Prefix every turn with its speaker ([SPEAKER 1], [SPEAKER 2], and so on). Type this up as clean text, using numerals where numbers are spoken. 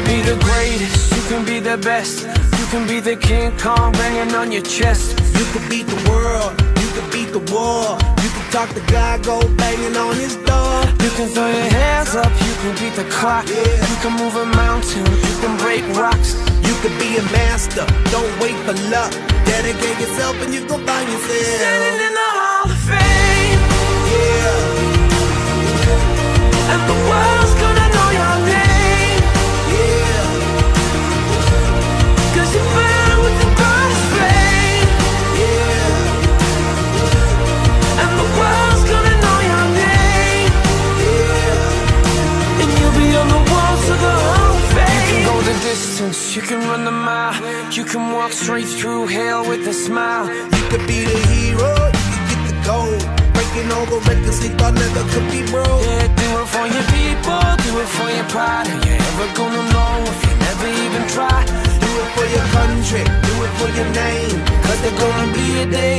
[SPEAKER 1] be the greatest, you can be the best. You can be the King Kong banging on your chest.
[SPEAKER 2] You can beat the world, you can beat the war. You can talk to God, go banging on his door.
[SPEAKER 1] You can throw your hands up, you can beat the clock. You can move a mountain, you can break rocks.
[SPEAKER 2] You can be a master, don't wait for luck. Dedicate yourself and you gon' find yourself
[SPEAKER 1] standing in the Hall of Fame.
[SPEAKER 2] Yeah.
[SPEAKER 1] And the world's gonna know your name.
[SPEAKER 2] Yeah.
[SPEAKER 1] Cause you burn with the brightest flame.
[SPEAKER 2] Yeah.
[SPEAKER 1] And the world's gonna know your name.
[SPEAKER 2] Yeah.
[SPEAKER 1] And you'll be on the walls of the Hall of Fame. You can go the distance, you can run the mile. You can walk straight through hell with a smile.
[SPEAKER 2] You could be the hero, you can get the gold. Breaking all the records they thought never could be broke.
[SPEAKER 1] Yeah, do it for your people, do it for your pride. Are you ever gonna know if you never even try?
[SPEAKER 2] Do it for your country, do it for your name. Cause there's gonna be a day